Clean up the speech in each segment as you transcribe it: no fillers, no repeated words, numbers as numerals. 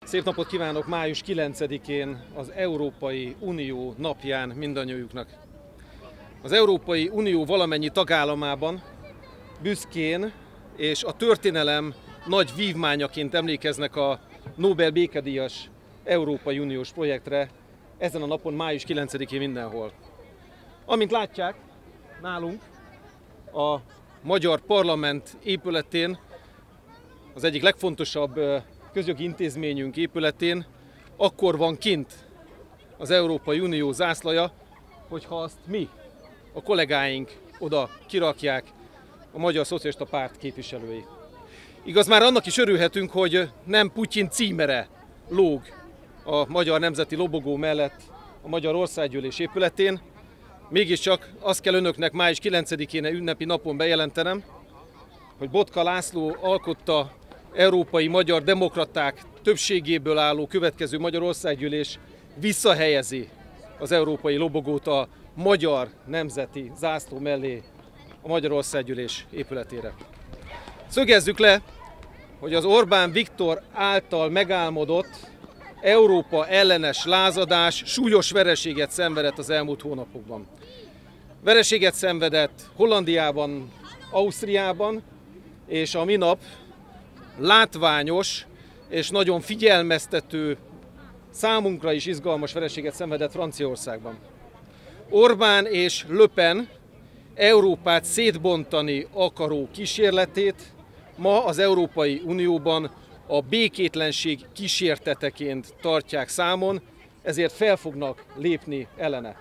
Szép napot kívánok május 9-én, az Európai Unió napján mindannyiuknak. Az Európai Unió valamennyi tagállamában büszkén és a történelem nagy vívmányaként emlékeznek a Nobel békedíjas Európai Uniós projektre ezen a napon, május 9-én mindenhol. Amint látják, nálunk a Magyar Parlament épületén, az egyik legfontosabb közjogi intézményünk épületén akkor van kint az Európai Unió zászlaja, hogyha azt mi, a kollégáink oda kirakják, a Magyar Szocialista Párt képviselői. Igaz, már annak is örülhetünk, hogy nem Putyin címere lóg a magyar nemzeti lobogó mellett a Magyar Országgyűlés épületén, mégiscsak azt kell önöknek május 9-én ünnepi napon bejelentenem, hogy Botka László alkotta európai magyar demokraták többségéből álló következő Magyar Országgyűlés visszahelyezi az európai lobogót a magyar nemzeti zászló mellé a Magyar Országgyűlés épületére. Szögezzük le, hogy az Orbán Viktor által megálmodott Európa ellenes lázadás súlyos vereséget szenvedett az elmúlt hónapokban. Vereséget szenvedett Hollandiában, Ausztriában, és a minap látványos és nagyon figyelmeztető, számunkra is izgalmas vereséget szenvedett Franciaországban. Orbán és Le Pen Európát szétbontani akaró kísérletét ma az Európai Unióban a békétlenség kísérteteként tartják számon, ezért fel fognak lépni ellene.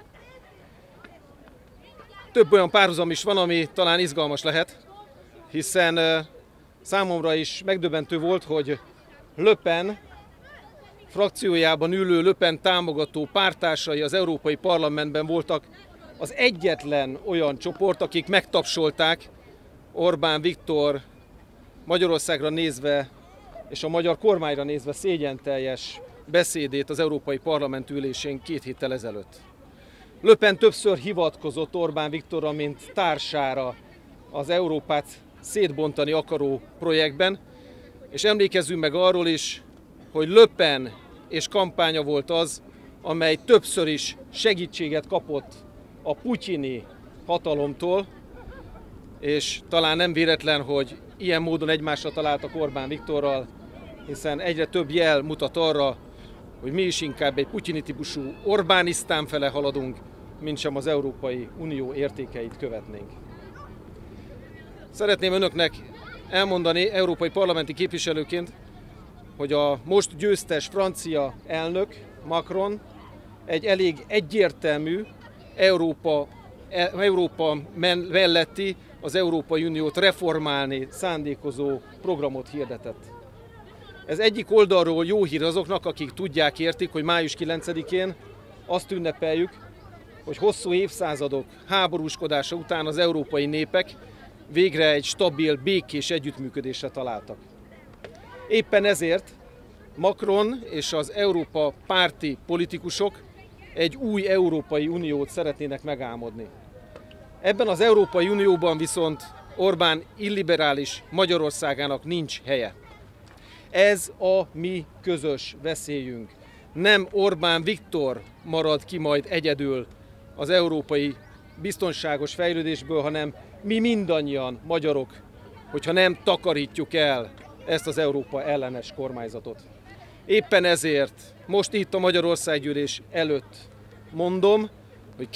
Több olyan párhuzam is van, ami talán izgalmas lehet, hiszen számomra is megdöbbentő volt, hogy Le Pen frakciójában ülő Le Pen támogató párttársai az Európai Parlamentben voltak az egyetlen olyan csoport, akik megtapsolták Orbán Viktor Magyarországra nézve és a magyar kormányra nézve szégyenteljes beszédét az Európai Parlament ülésén 2 héttel ezelőtt. Le Pen többször hivatkozott Orbán Viktorra, mint társára az Európát szétbontani akaró projektben, és emlékezzünk meg arról is, hogy Le Pen és kampánya volt az, amely többször is segítséget kapott a putyini hatalomtól, és talán nem véletlen, hogy ilyen módon egymásra találtak Orbán Viktorral, hiszen egyre több jel mutat arra, hogy mi is inkább egy putyini típusú Orbánisztán fele haladunk, mint sem az Európai Unió értékeit követnénk. Szeretném önöknek elmondani európai parlamenti képviselőként, hogy a most győztes francia elnök, Macron, egy elég egyértelmű Európa melletti, az Európai Uniót reformálni szándékozó programot hirdetett. Ez egyik oldalról jó hír azoknak, akik tudják, értik, hogy május 9-én azt ünnepeljük, hogy hosszú évszázadok háborúskodása után az európai népek végre egy stabil, békés együttműködésre találtak. Éppen ezért Macron és az Európa párti politikusok egy új Európai Uniót szeretnének megálmodni. Ebben az Európai Unióban viszont Orbán illiberális Magyarországának nincs helye. Ez a mi közös veszélyünk. Nem Orbán Viktor marad ki majd egyedül az európai biztonságos fejlődésből, hanem mi mindannyian magyarok, hogyha nem takarítjuk el ezt az Európa ellenes kormányzatot. Éppen ezért most itt a Magyar Országgyűlés előtt mondom, hogy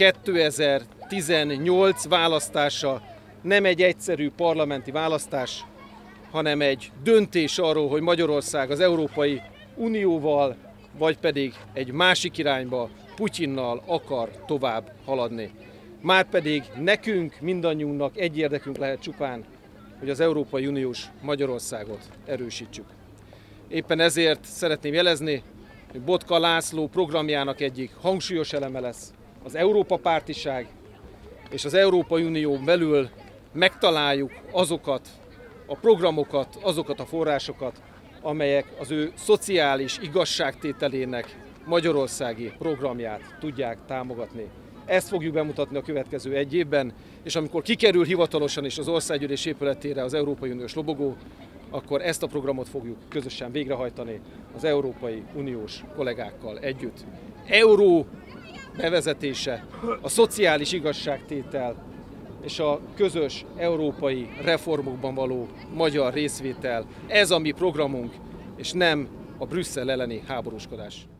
2018 választása nem egy egyszerű parlamenti választás, hanem egy döntés arról, hogy Magyarország az Európai Unióval, vagy pedig egy másik irányba, Putyinnal akar tovább haladni. Márpedig nekünk, mindannyiunknak egy érdekünk lehet csupán, hogy az Európai Uniós Magyarországot erősítsük. Éppen ezért szeretném jelezni, hogy Botka László programjának egyik hangsúlyos eleme lesz az Európa pártiság, és az Európai Unión belül megtaláljuk azokat a programokat, azokat a forrásokat, amelyek az ő szociális igazságtételének magyarországi programját tudják támogatni. Ezt fogjuk bemutatni a következő egy évben, és amikor kikerül hivatalosan is az Országgyűlés épületére az Európai Uniós lobogó, akkor ezt a programot fogjuk közösen végrehajtani az Európai Uniós kollégákkal együtt. Euró bevezetése, a szociális igazságtétel és a közös európai reformokban való magyar részvétel, ez a mi programunk, és nem a Brüsszel elleni háborúskodás.